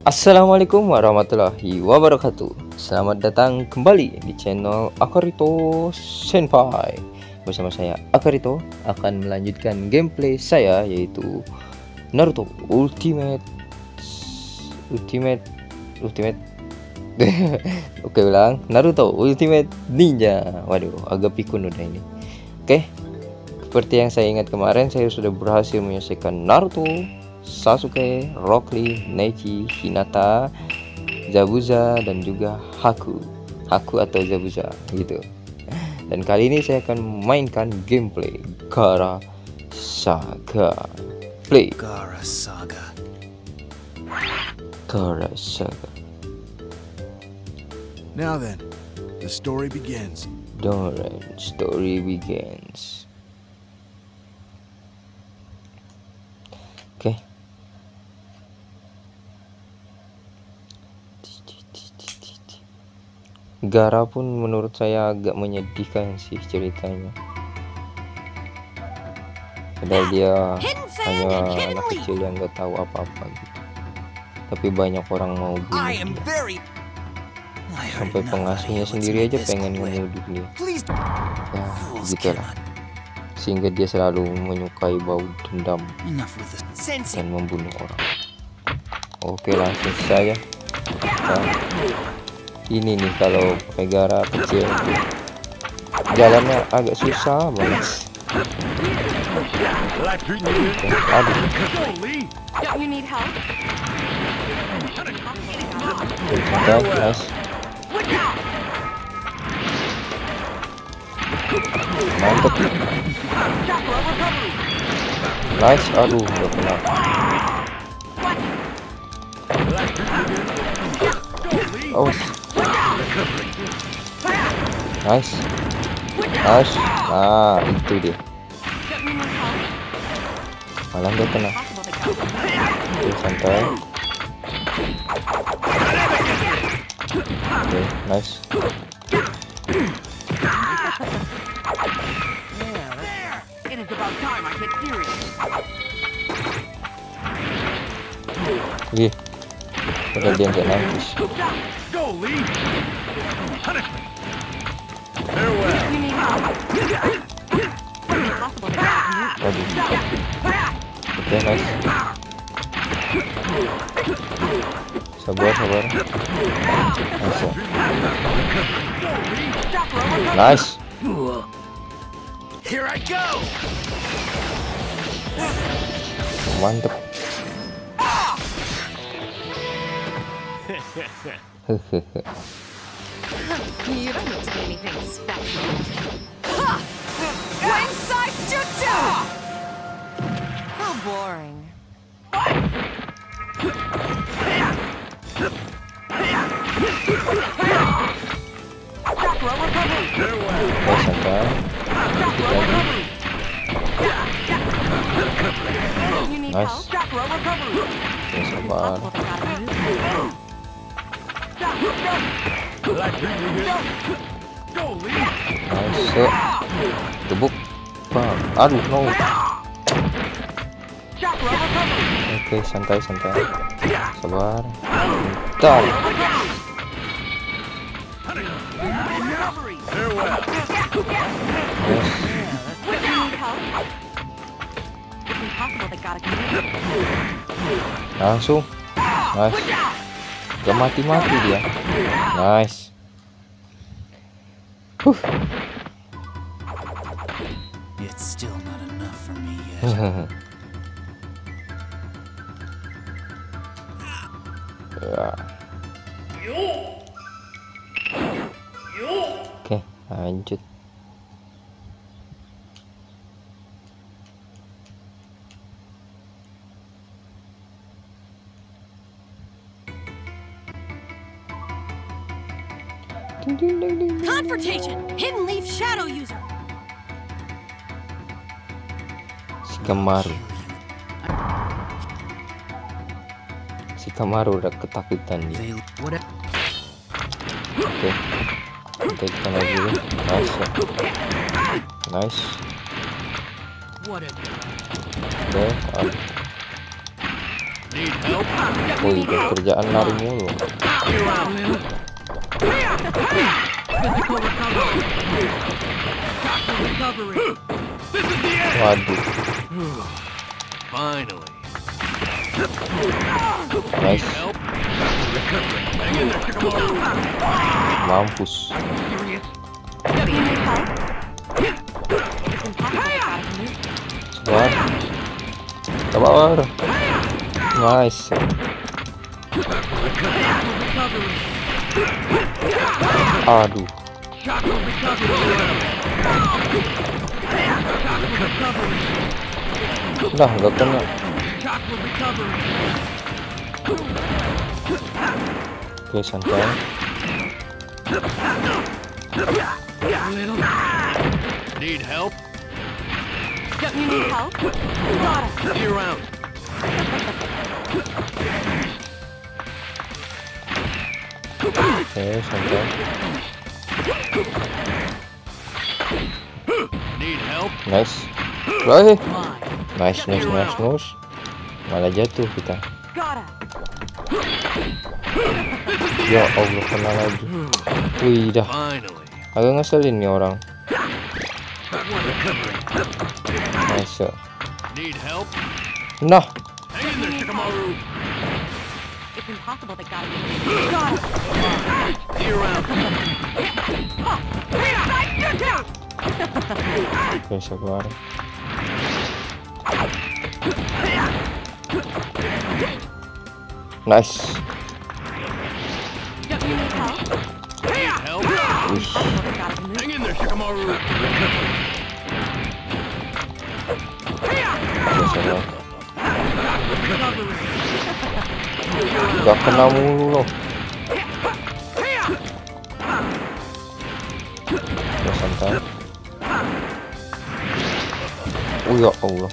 Assalamualaikum warahmatullahi wabarakatuh. Selamat datang kembali di channel Akarito Senpai. Bersama saya Akarito akan melanjutkan gameplay saya, yaitu Naruto Ultimate Oke, ulang. Naruto Ultimate Ninja. Waduh, agak pikun udah ini. Oke, seperti yang saya ingat kemarin, saya sudah berhasil menyelesaikan Naruto, Sasuke, Rock Lee, Neji, Hinata, Zabuza, dan juga Haku atau Zabuza gitu. Dan kali ini saya akan memainkan gameplay Gaara Saga. Play Gaara Saga. Now then, the story begins. Oke. Gaara pun menurut saya agak menyedihkan sih ceritanya. Padahal dia hanya anak kecil yang gak tahu apa-apa gitu. Tapi banyak orang mau bunuh dia. Sampai pengasuhnya sendiri aja pengen ngebunuh dia. Ya, gitulah. Sehingga dia selalu menyukai bau dendam dan membunuh orang. Oke, langsung saja. Nah, ini nih kalau pakai Gaara kecil, jalannya agak susah banget. Aduh. Nice. Mantap. Nice. Aduh, udah kena. Oh. Nice. Nah, itu dia. Malah nggak kena. Oke, santai. Oke, nice. Ih, padahal dia nggak nangis. Waduh. Oke, nice. Sabar. Nice. Here I go. Mantep. You don't need to be anything special. Inside jutsu! How boring. Oh, santai. Dikit lagi. Nice. Oke, sabar. Nice. Gebuk. Bang. Aduh, no. Oke, santai. Sabar. Bentar. Yes. Langsung. Nice. Gak mati dia. Nice. It's still not enough for me yet. Ya. Oke, lanjut. Confrontation! Hidden Leaf Shadow User! Shikamaru udah ketakutan dia. Oke. Kita lagi. Nice. Oke, Wih, kerjaan lari mulu. Waduh. Nice. Mampus. Sabar. Sabar. Nice. Aduh. Udah nggak kena. Oke, santai. Need help? Don't you need help? Got it. You're out. Oke, santai. Need help? Nice. Wih. Nice. Malah jatuh kita. Got it. Ya Allah, kena lagi. Wih, dah. Finally. Agak ngeselin nih orang. Nice. Need help? Nah, Hang in there, Shikamaru. It's impossible they got it. Got it. You're out. oke, sabar. Nice. Don't you need help? Need help? Wih, Hang in there, Shikamaru. oke, sabar. Gak kena mulu loh. Oke, santai. Ya Allah.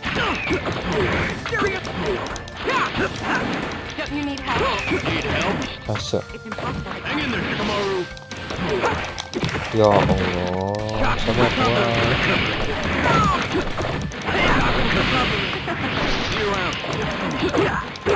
Don't you need help? Need help? Masa. It's impossible they Hang in there, Shikamaru. Ya Allah. Sabar gua. You're out.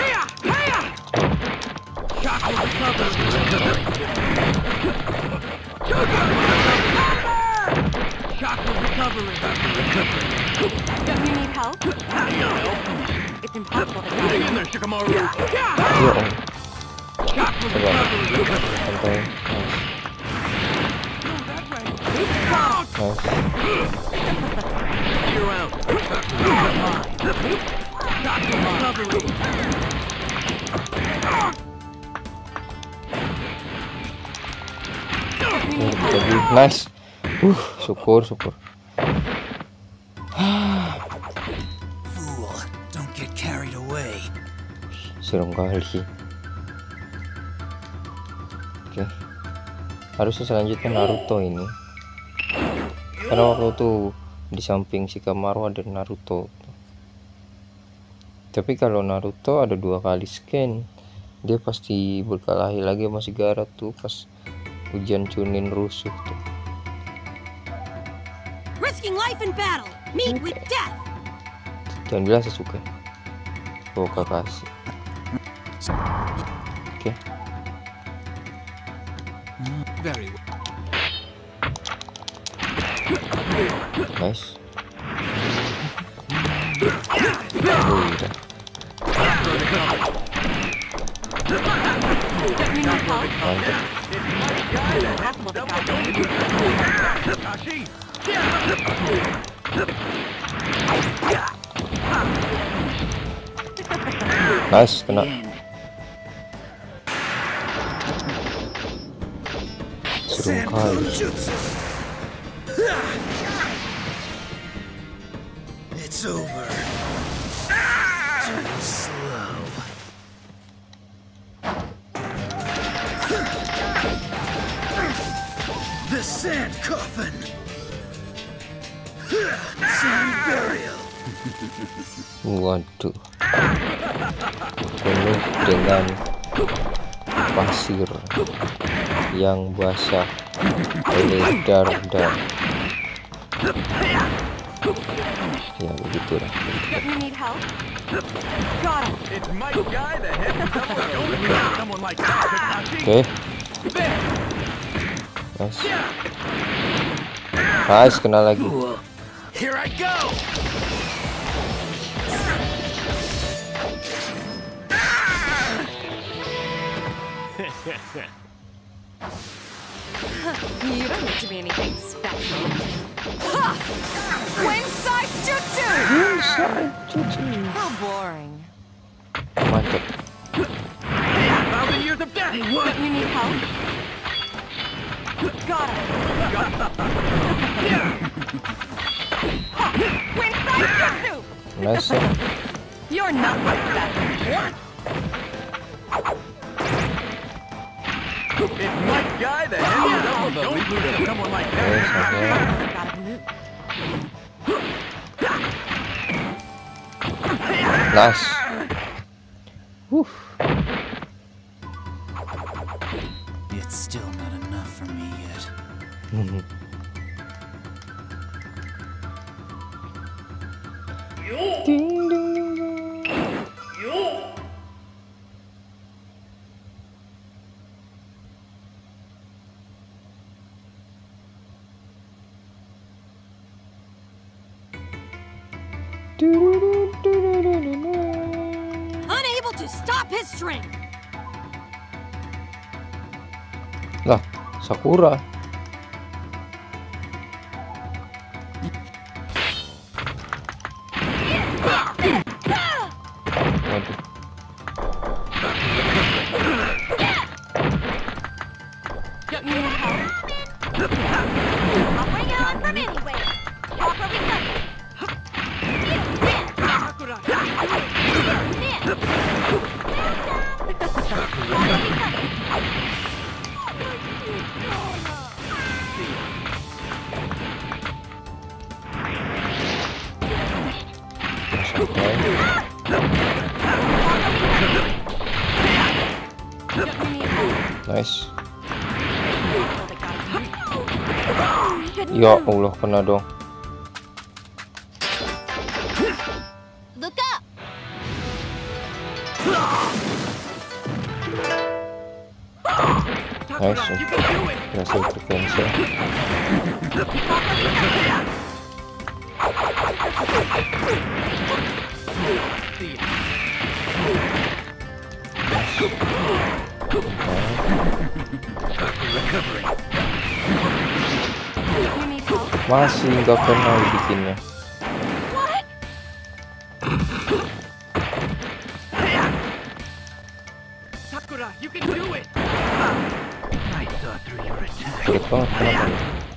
Don't you need help? Need help? It's impossible they got Hang it. in there, Shikamaru. Ya Allah. Sabar. Santai. Nice. You're out. Nice. Syukur. Fool, don't get carried away. Serem kali. Oke. Harusnya selanjutnya Naruto ini. Karena waktu itu di samping Shikamaru ada Naruto. Tapi kalau Naruto ada 2 kali scan, dia pasti berkelahi lagi sama Gaara tuh pas ujian Chunin rusuh tuh. Risking life in battle. Meet with death. Jangan bilang Sasuke. Oh, Kakashi. Oke. Very well. Nice. Udah. Don't you need help? Mantap. Impossible they got it. Nice, kena. Serem kali. It's over. Too slow. The sand coffin. Sand burial. Waduh. Penuh dengan pasir yang basah, beredar dan Ya begitu lah. You need help? Got him. It's my guy, the head someone like that could not be. Oke. Nice, kena lagi. Here I go. You don't need to be anything special. Ha! Winside Jutsu! How boring. Mantap. 1,000 years of death. You need help? Got him. Ha! Winside Jutsu! Nice. You're not like that. It's my guy, the head don't lose someone like that. Nice. Whew. It's still not enough for me yet. Ding, ding, ding, ding. Unable to stop his string. Lah, Sakura. Waduh. You need help? I'll bring it on from anywhere. Properly done. Nice. Ya Allah, kena dong. Look up. Nice. Berhasil tercancel. Masih nggak pernah bikinnya. Sakura, you can do it. I saw through your attack. Sulit banget, kenapa?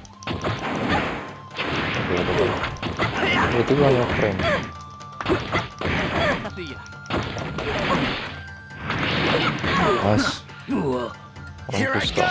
Itu gak nge-frame. Nice. Here I go.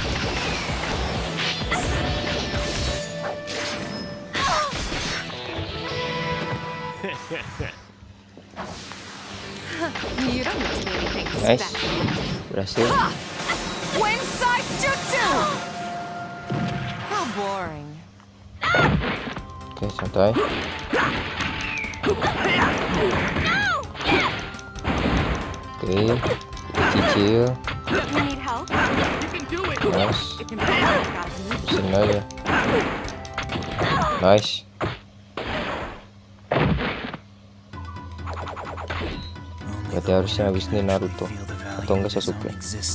You don't need to be anything Nice. special. Berhasil. Winside Jutsu! How boring. Oke, santai. Oke, cicil. You need help? You can do it. Nice. It's impossible. Sini aja. Nice. Berarti harusnya habis ini Naruto atau enggak Sasuke.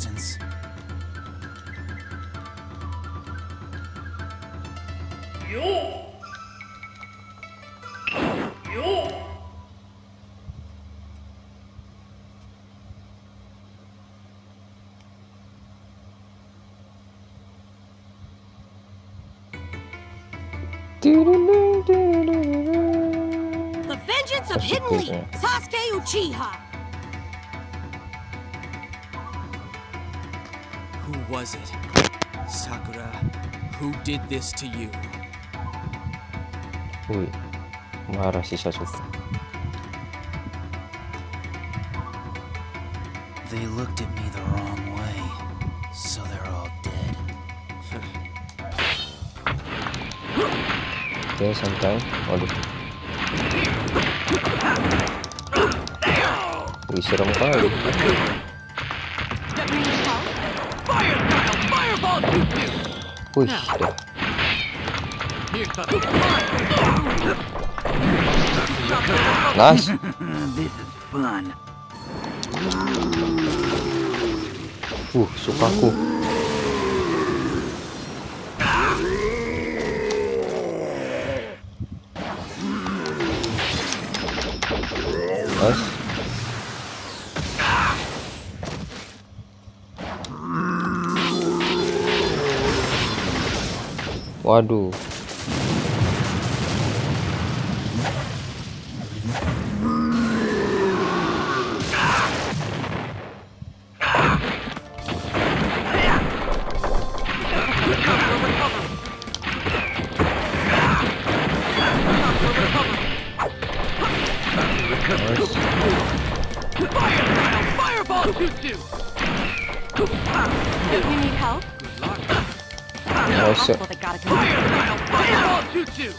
The vengeance of Hidden Leaf, Sasuke Uchiha. Who was it? Sakura, who did this to you? Wih, marah si Sasuke. They looked at me the wrong way, so they're all dead. Oke, santai. Waduh. Wih, serem kali. Don't you need help? Fireball! Wih, dah. Here's the Nice. This is fun. Sukaku. Nice. Waduh. Fireball! Choo-choo! Don't you need help? Nice. Well, they gotta come. Fireball! Choo-choo!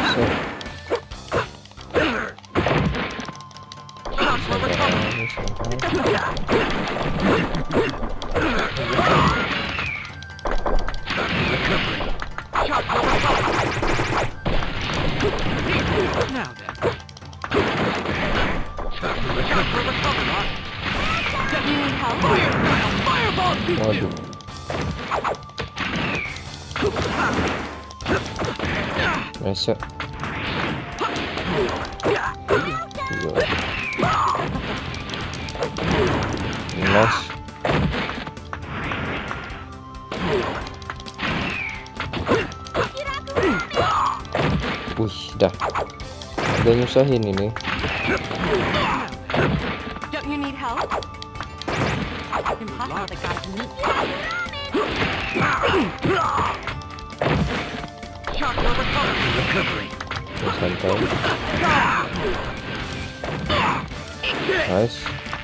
Now then. Don't you need help? Fireball! Waduh. Nice. Nice. Wih, dah. Agak nyusahin ini. Don't you need help? Impossible, they gotta come. Santai. Nice.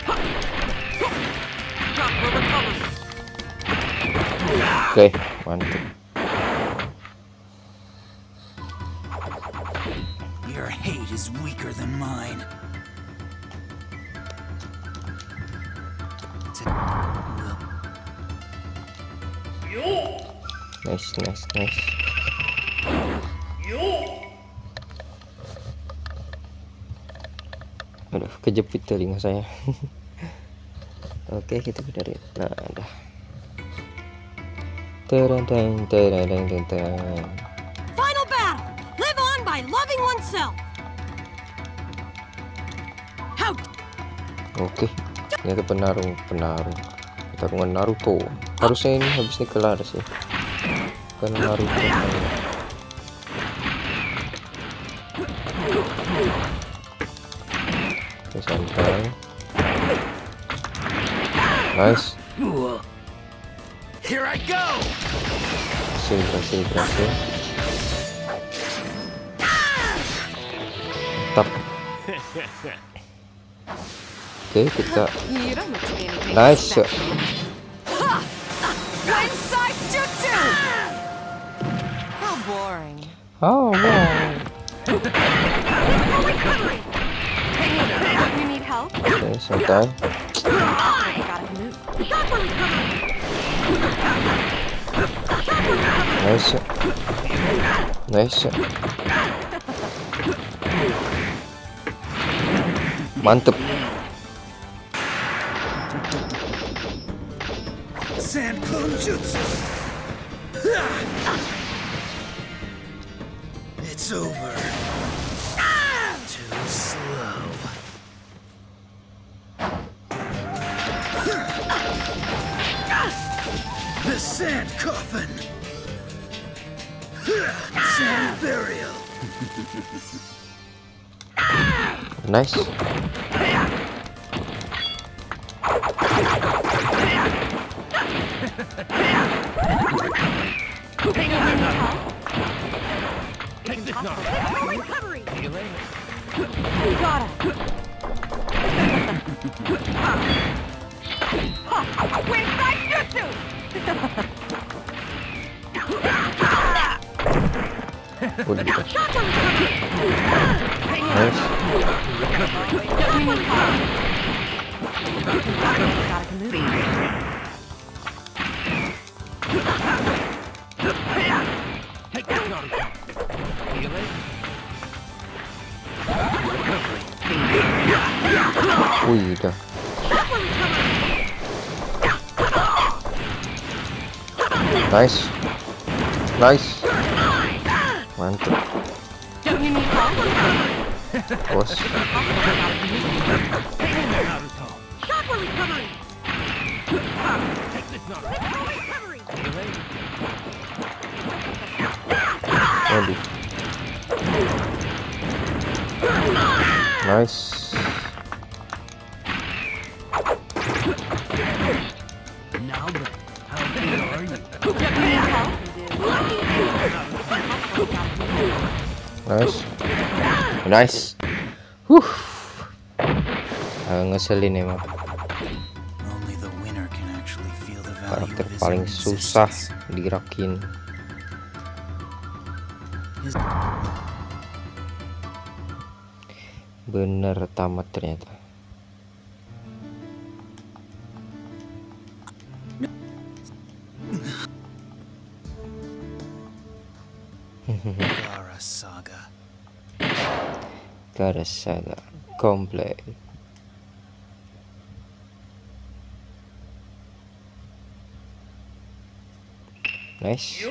Oke, mantap. Your hate is weaker than mine. Nice. Aduh, kejepit telinga saya. Oke, kita benerin. Nah, dah. Final battle! Live on by loving oneself! How? Oke, ternyata penarung. Pertarungan Naruto. Harusnya ini habis ini kelar sih. Kan Naruto. Oke, santai. Nice. Here I go! Berhasil. Mantap. Oke, kita You don't look to be anything nice. special. Inside jutsu! How boring. Oh, wow. Don't you need help? Oke, santai. They gotta move. Nice. Mantep. Sand clone jutsu! It's over. Too slow. The sand coffin! Sand burial! Nice. Take this now. Recovery. See you later. You got it. Inside jutsu. Udah. Nice. Take that, Naruto. Feel it? Wih, udah. Nice. Nice. Mantap, Don't you need help? bos. Naruto. Chakra recovery! Take this, Naruto. Recovery! Feel it? Waduh. Nice. Now then, how good are you? Don't you need help? Nice. Nice. Ngeselin emang. Only the winner can actually feel the value Karakter of his paling own susah existence. digerakin. Bener tamat ternyata. Gaara Saga. Gaara Saga komplit. Nice.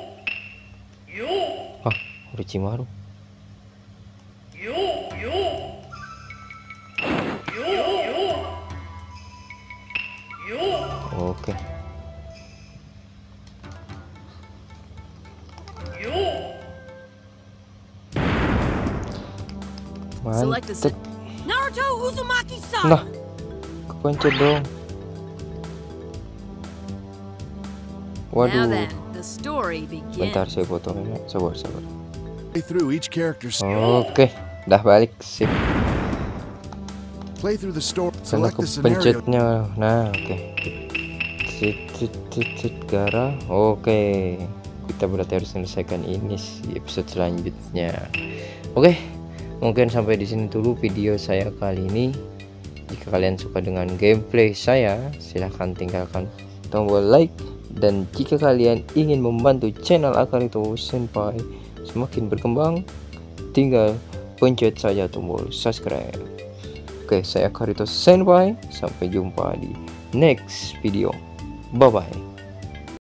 Ah, Orochimaru. Oke. Mantep. Naruto Uzumaki-san! Nah, kepencet dong. Waduh. the story begins. Bentar saya potongnya. Sabar. Play through each character's Oke, dah balik sip. play through the story. Karena Select the scenario. kepencetnya. Nah, oke. Gaara. Oke. Kita berarti harus menyelesaikan ini di episode selanjutnya. Oke. Mungkin sampai di sini dulu video saya kali ini. Jika kalian suka dengan gameplay saya, silahkan tinggalkan tombol like. Dan jika kalian ingin membantu channel Akarito Senpai semakin berkembang, tinggal pencet saja tombol subscribe. Oke, saya Akarito Senpai. Sampai jumpa di next video. Bye bye.